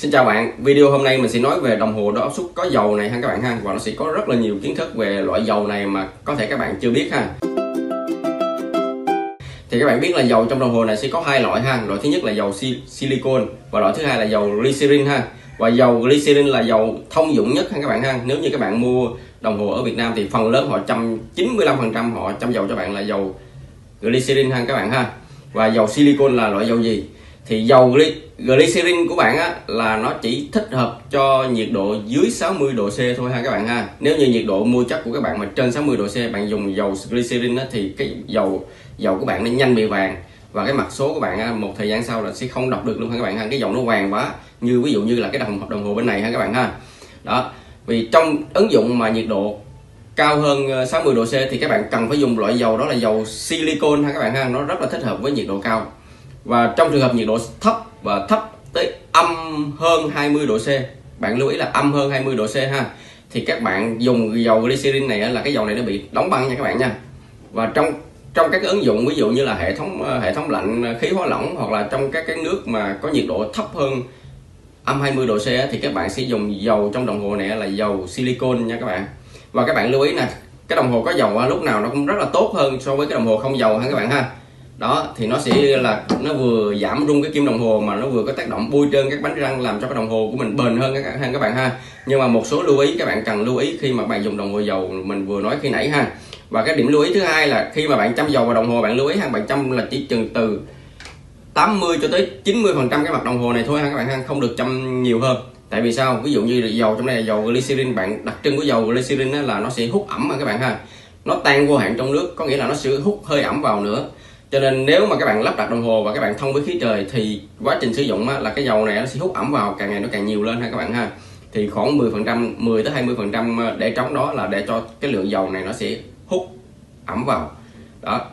Xin chào bạn, video hôm nay mình sẽ nói về đồng hồ đo áp suất có dầu này ha các bạn ha. Và nó sẽ có rất là nhiều kiến thức về loại dầu này mà có thể các bạn chưa biết ha. Thì các bạn biết là dầu trong đồng hồ này sẽ có hai loại ha. Loại thứ nhất là dầu silicon và loại thứ hai là dầu glycerin ha. Và dầu glycerin là dầu thông dụng nhất ha các bạn ha. Nếu như các bạn mua đồng hồ ở Việt Nam thì phần lớn họ 95% họ chăm dầu cho bạn là dầu glycerin ha các bạn ha. Và dầu silicon là loại dầu gì? Thì dầu glycerin của bạn á, là nó chỉ thích hợp cho nhiệt độ dưới 60 độ C thôi ha các bạn ha. Nếu như nhiệt độ môi chất của các bạn mà trên 60 độ C, bạn dùng dầu glycerin á, thì cái dầu của bạn nó nhanh bị vàng và cái mặt số của bạn á, một thời gian sau là sẽ không đọc được luôn ha các bạn ha. Cái dầu nó vàng quá, như ví dụ như là cái đồng hồ bên này ha các bạn ha. Đó, vì trong ứng dụng mà nhiệt độ cao hơn 60 độ C thì các bạn cần phải dùng loại dầu đó là dầu silicon ha các bạn ha. Nó rất là thích hợp với nhiệt độ cao. Và trong trường hợp nhiệt độ thấp và thấp tới âm hơn 20 độ C, bạn lưu ý là âm hơn 20 độ C ha, thì các bạn dùng dầu glycerin này là cái dầu này nó bị đóng băng nha các bạn nha. Và trong các cái ứng dụng ví dụ như là hệ thống lạnh khí hóa lỏng, hoặc là trong các cái nước mà có nhiệt độ thấp hơn âm 20 độ C thì các bạn sẽ dùng dầu trong đồng hồ này là dầu silicon nha các bạn. Và các bạn lưu ý nè, cái đồng hồ có dầu lúc nào nó cũng rất là tốt hơn so với cái đồng hồ không dầu ha các bạn ha. Đó, thì nó sẽ là nó vừa giảm rung cái kim đồng hồ mà nó vừa có tác động bôi trơn các bánh răng, làm cho cái đồng hồ của mình bền hơn các bạn ha. Nhưng mà một số lưu ý các bạn cần lưu ý khi mà bạn dùng đồng hồ dầu mình vừa nói khi nãy ha. Và cái điểm lưu ý thứ hai là khi mà bạn chăm dầu vào đồng hồ, bạn lưu ý ha, bạn chăm là chỉ chừng từ 80 cho tới 90% cái mặt đồng hồ này thôi ha các bạn ha, không được chăm nhiều hơn. Tại vì sao? Ví dụ như dầu trong đây là dầu glycerin, bạn đặc trưng của dầu glycerin là nó sẽ hút ẩm ha các bạn ha. Nó tan vô hạn trong nước, có nghĩa là nó sẽ hút hơi ẩm vào nữa. Cho nên nếu mà các bạn lắp đặt đồng hồ và các bạn thông với khí trời thì quá trình sử dụng là cái dầu này nó sẽ hút ẩm vào càng ngày nó càng nhiều lên ha các bạn ha. Thì khoảng 10 tới 20% để trống đó là để cho cái lượng dầu này nó sẽ hút ẩm vào. Đó.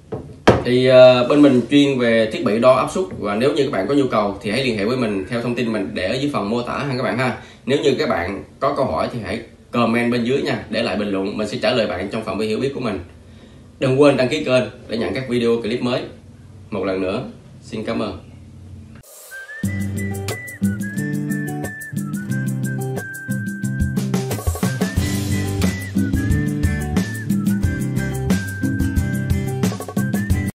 Thì bên mình chuyên về thiết bị đo áp suất, và nếu như các bạn có nhu cầu thì hãy liên hệ với mình theo thông tin mình để ở dưới phần mô tả ha các bạn ha. Nếu như các bạn có câu hỏi thì hãy comment bên dưới nha, để lại bình luận, mình sẽ trả lời bạn trong phạm vi hiểu biết của mình. Đừng quên đăng ký kênh để nhận các video clip mới. Một lần nữa, xin cảm ơn.